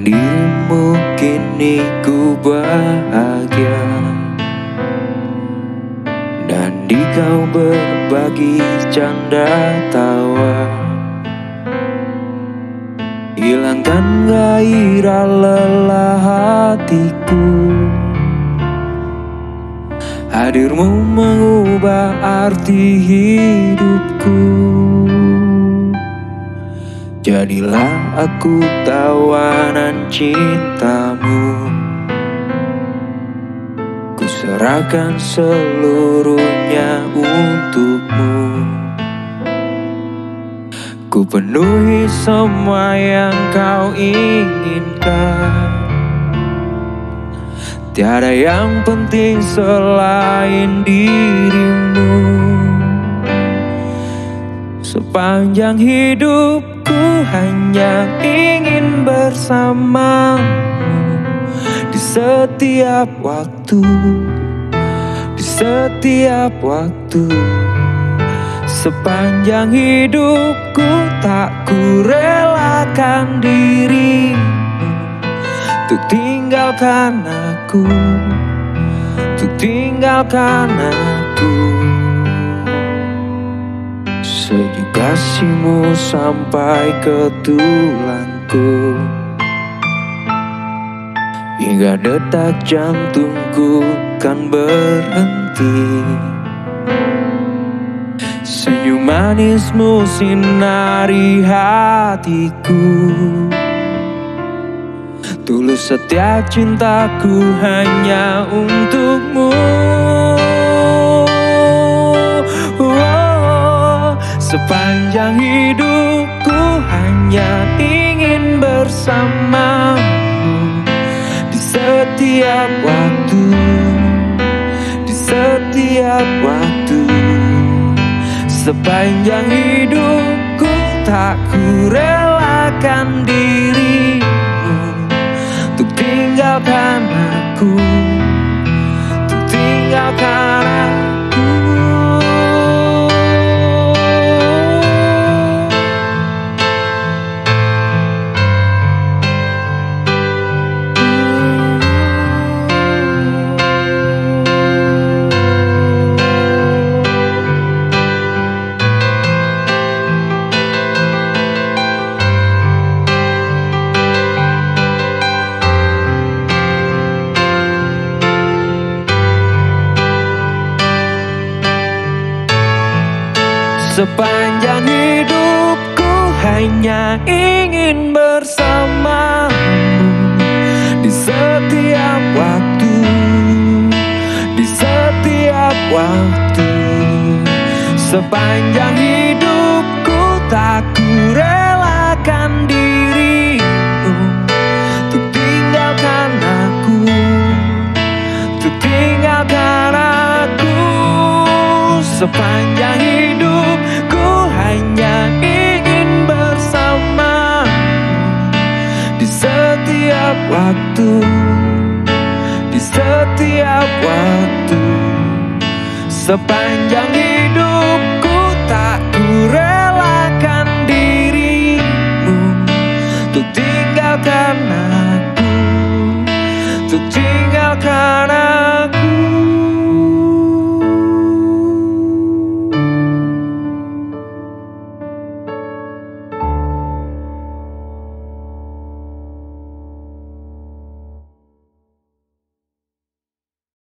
Dengan dirimu kini ku bahagia, dan di kau berbagi canda tawa. Hilangkan gairah lelah hatiku, hadirmu mengubah arti hidupku. Jadilah aku tawanan cintamu, ku serahkan seluruhnya untukmu. Ku penuhi semua yang kau inginkan, tiada yang penting selain dirimu. Sepanjang hidupku hanya ingin bersamamu, di setiap waktu, di setiap waktu. Sepanjang hidupku tak ku relakan dirimu untuk tinggalkan aku, untuk tinggalkan aku. Sejuk kasihmu sampai ke tulangku, hingga detak jantungku kan berhenti. Senyum manismu sinari hatiku, tulus setia cintaku hanya untukmu. Sepanjang hidupku hanya ingin bersamamu, di setiap waktu, di setiap waktu. Sepanjang hidupku tak ku relakan dirimu untuk tinggalkan aku, untuk tinggalkan aku. Sepanjang hidupku hanya ingin bersamamu, di setiap waktu, di setiap waktu. Sepanjang hidupku tak ku relakan dirimu untuk tinggalkan aku, untuk tinggalkan aku. Sepanjang hidupku hanya ingin bersamamu, di setiap waktu, di setiap waktu. Sepanjang hidup